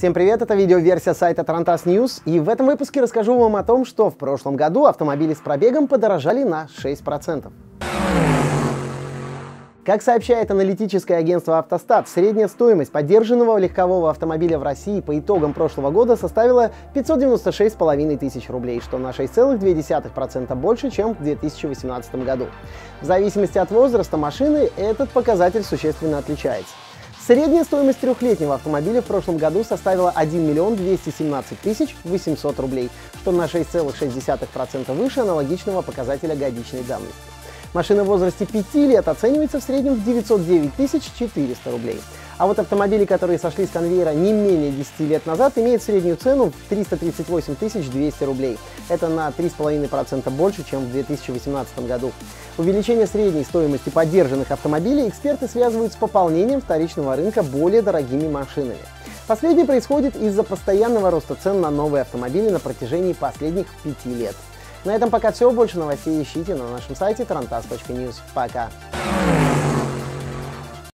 Всем привет, это видеоверсия сайта Tarantas News, и в этом выпуске расскажу вам о том, что в прошлом году автомобили с пробегом подорожали на 6%. Как сообщает аналитическое агентство «Автостат», средняя стоимость подержанного легкового автомобиля в России по итогам прошлого года составила 596,5 тысяч рублей, что на 6,2% больше, чем в 2018 году. В зависимости от возраста машины этот показатель существенно отличается. Средняя стоимость трехлетнего автомобиля в прошлом году составила 1 миллион 217 тысяч 800 рублей, что на 6,6% выше аналогичного показателя годичной давности. Машина в возрасте 5 лет оценивается в среднем в 909 400 рублей. А вот автомобили, которые сошли с конвейера не менее 10 лет назад, имеют среднюю цену в 338 200 рублей. Это на 3,5% больше, чем в 2018 году. Увеличение средней стоимости подержанных автомобилей эксперты связывают с пополнением вторичного рынка более дорогими машинами. Последнее происходит из-за постоянного роста цен на новые автомобили на протяжении последних 5 лет. На этом пока все. Больше новостей ищите на нашем сайте tarantas.news. Пока!